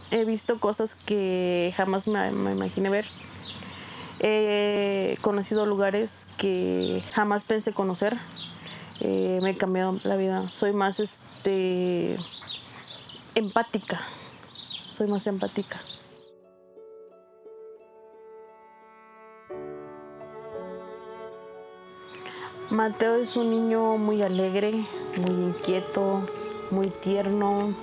He visto cosas que jamás me imaginé ver. He conocido lugares que jamás pensé conocer. Me he cambiado la vida. Soy más empática. Soy más empática. Mateo es un niño muy alegre, muy inquieto, muy tierno.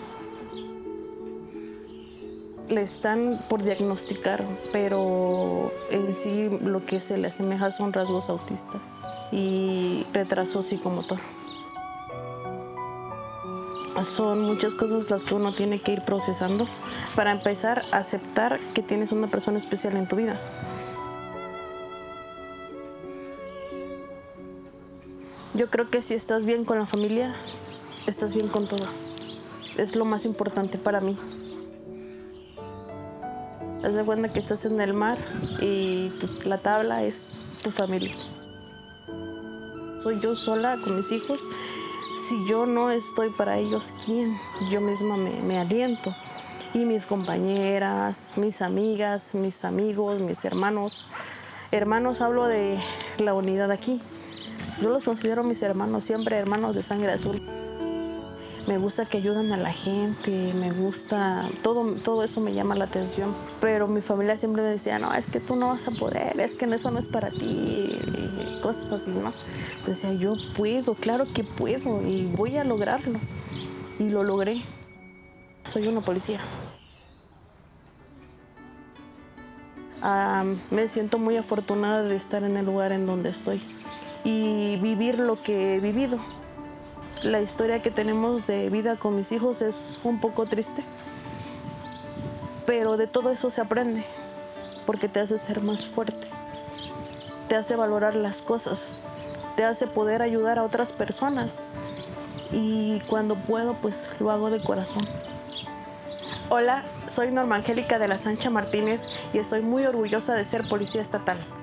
Le están por diagnosticar, pero en sí lo que se le asemeja son rasgos autistas y retraso psicomotor. Son muchas cosas las que uno tiene que ir procesando para empezar a aceptar que tienes una persona especial en tu vida. Yo creo que si estás bien con la familia, estás bien con todo. Es lo más importante para mí. Haz de cuenta que estás en el mar y la tabla es tu familia. Soy yo sola con mis hijos. Si yo no estoy para ellos, ¿quién? Yo misma me aliento. Y mis compañeras, mis amigas, mis amigos, mis hermanos. Hermanos, hablo de la unidad aquí. Yo los considero mis hermanos, siempre hermanos de sangre azul. Me gusta que ayudan a la gente, me gusta, todo eso me llama la atención. Pero mi familia siempre me decía, no, es que tú no vas a poder, es que eso no es para ti, y cosas así, ¿no? Yo decía, yo puedo, claro que puedo, y voy a lograrlo. Y lo logré. Soy una policía. Me siento muy afortunada de estar en el lugar en donde estoy y vivir lo que he vivido. La historia que tenemos de vida con mis hijos es un poco triste, pero de todo eso se aprende, porque te hace ser más fuerte, te hace valorar las cosas, te hace poder ayudar a otras personas y cuando puedo, pues lo hago de corazón. Hola, soy Norma Angélica de la Sancha Martínez y estoy muy orgullosa de ser policía estatal.